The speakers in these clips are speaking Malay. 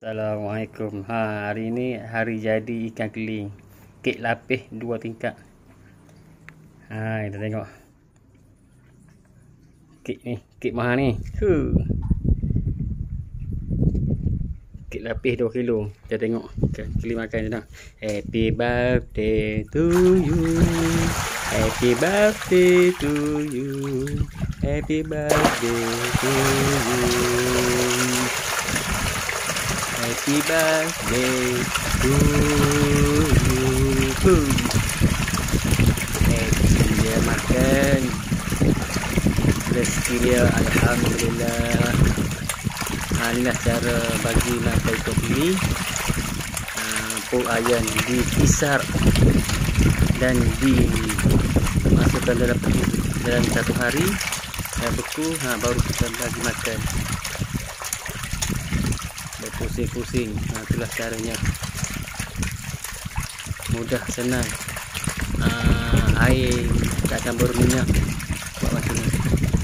Assalamualaikum. Hari ni hari jadi ikan keling. Kek lapis 2 tingkat. Kita tengok. Kek ni, kek mahal ni. Kek lapis 2 kilo. Kita tengok ikan keling makan je dah. Happy birthday to you. Happy birthday to you. Happy birthday to you. Happy birthday to you. Dia makan. Rezeki dia, alhamdulillah. Inilah cara bagi makan ikan keling. Pok ayam dikisar dan dimasukkan dalam 1 hari dan beku. Baru kita bagi makan. Pusing-pusing. Itulah caranya. Mudah, senang. Air tak campur minyak. Buat macam ni.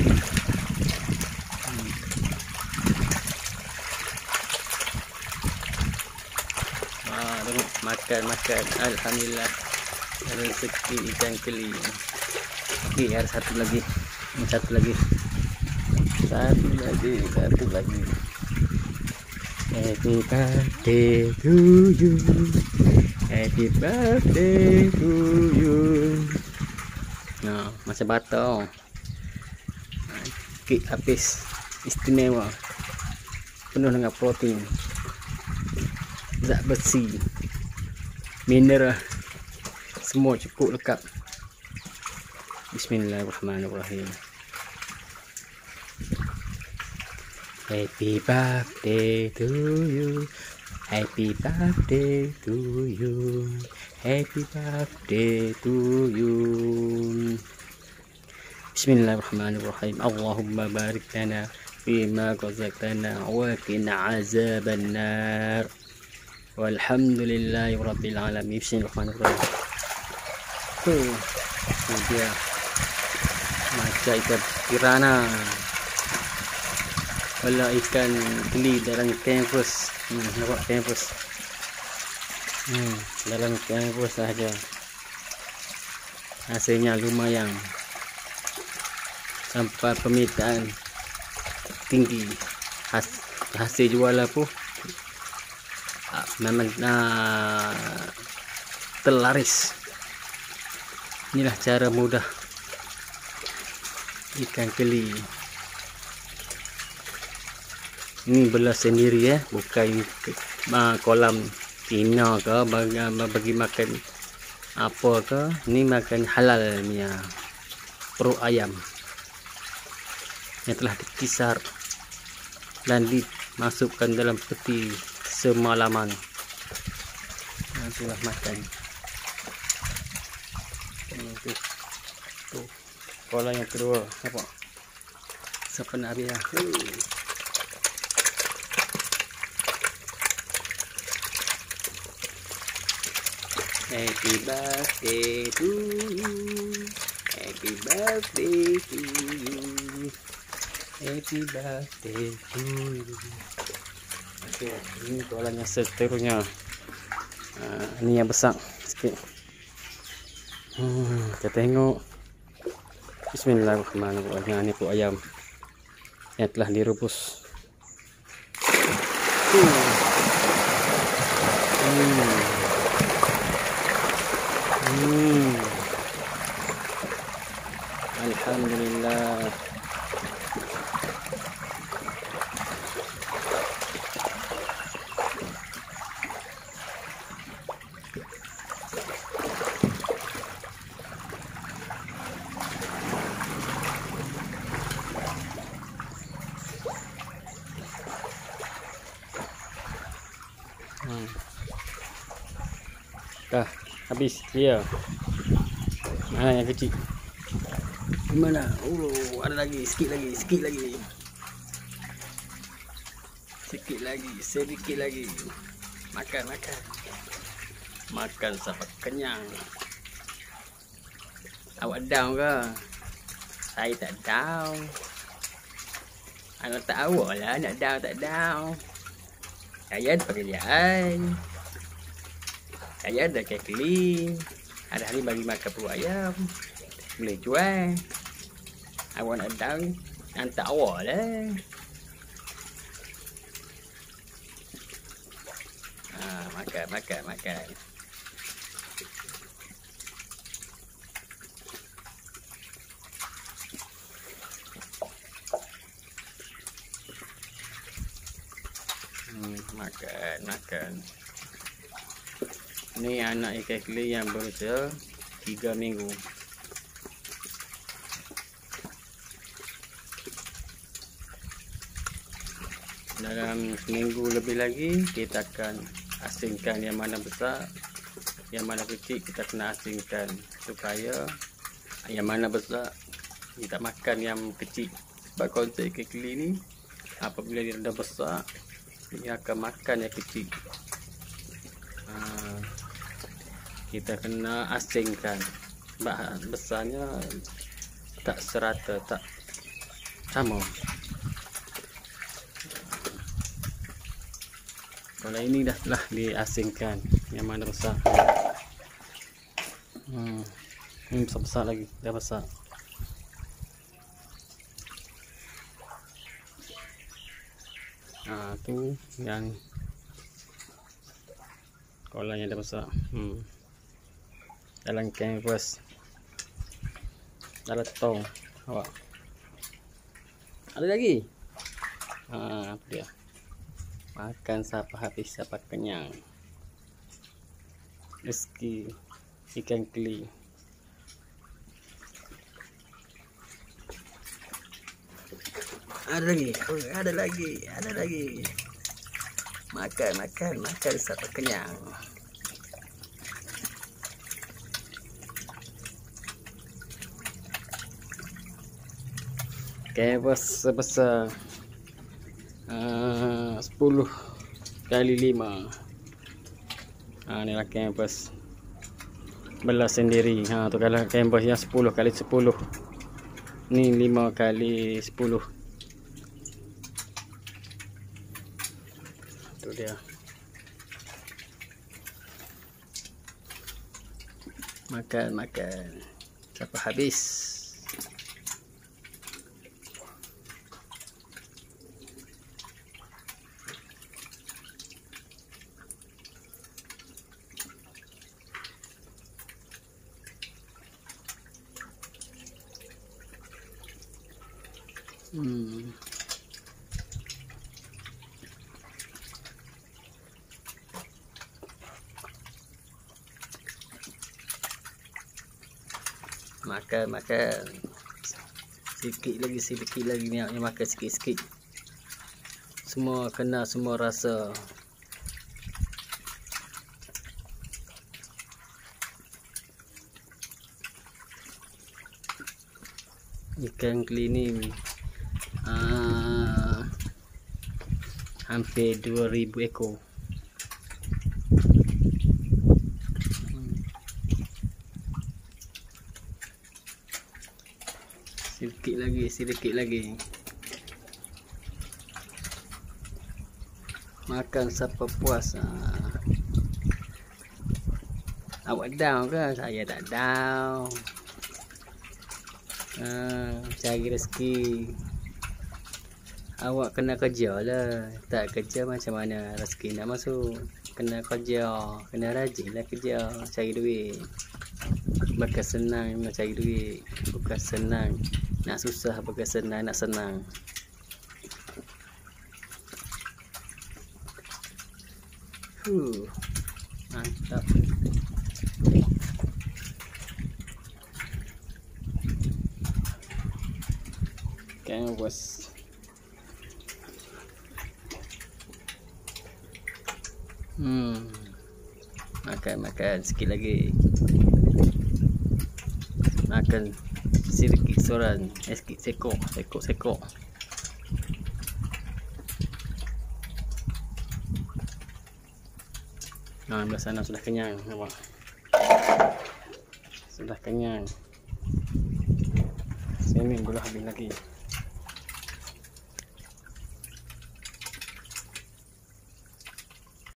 Tengok, makan. Alhamdulillah. Rezeki ikan keling. Okey, ada satu lagi. Satu lagi. Happy birthday to you. Happy birthday to you. Macam bata. Kek lapis istimewa. Penuh dengan protein, zat besi, mineral. Semua cukup lengkap. Bismillahirrahmanirrahim. Happy birthday to you. Happy birthday to you. Happy birthday to you. Bismillahirrahmanirrahim. Allahumma barik lana fima razaqtana wa qina azaban nar. Walhamdulillahi rabbil alamin. Bismillahirrahmanirrahim. Dia macam ikan piranha. Wala ikan keling dalam canvas. Nampak canvas. Dalam canvas saja. Hasilnya lumayan. Sampai permintaan tinggi. Hasil jualan pun memang terlaris. Inilah cara mudah ikan keling. Ini belas sendiri ya, bukan kolam Cina ke bagi makan apa ke. Ini makan halal punya perut ayam yang telah dikisar dan dimasukkan dalam peti semalaman. Itulah makan. Tuh, kolam yang kedua, apa? Siapa nak habis lah. Happy birthday to you. Happy birthday to you. Happy birthday to you. Okey, ini kolam yang seterusnya. Ini yang besar sikit. Kita tengok. Bismillahirrahmanirrahim. Ini pok ayam yang telah direbus. Alhamdulillah. Dah habis dia. Mana yang kecil? Gimana? Ada lagi, sedikit lagi. Sedikit lagi. Makan sampai kenyang. Awak down ke? Saya tak down. Awak tak awak lah nak down tak down. Ayan pekerjaan. Saya ada kekling. Ada hari bagi makan perut ayam. Boleh jual. Awak nak datang, hantar awak lah. Makan. Makan. Ni anak ikan keli yang berusia 3 minggu. Dalam seminggu lebih lagi kita akan asingkan yang mana besar, yang mana kecil kita kena asingkan supaya yang mana besar kita makan yang kecil. Sebab konsep ikan keli ni apabila dia dah besar dia akan makan yang kecil. Kita kena asingkan sebab besarnya tak serata, tak sama. Kalau ini dah telah diasingkan yang mana besar. Ini besar lagi, dah besar. Tu yang kolanya dah besar. Dalam canvas dalam tong awak ada lagi. Dia makan siapa habis siapa kenyang. Rezeki ikan keli. Ada lagi. Makan sampai kenyang. Canvas sebesar 10 kali 5. Inilah canvas belah sendiri. Tu kalau canvas yang 10 kali 10. Ni 5 kali 10. Tu dia. Makan sampai habis. Makan sedikit lagi ni makan sikit. Semua kena semua rasa. Ikan keli ni hampir 2000 ekor. Sedikit lagi. Makan sampai puas. Awak down ke? Saya tak down. Cari rezeki. Awak kena kerja lah. Tak kerja macam mana rezeki nak masuk? Kena kerja, kena rajin lah kerja, cari duit. Bukan senang nak cari duit. Bukan senang nak susah, bukan senang nak senang. Mantap. Canvas. Makan sikit lagi. Makan sedikit soran, sikit sekok. Belah sana sudah kenyang, nampak? Sudah kenyang. Sini boleh habis lagi.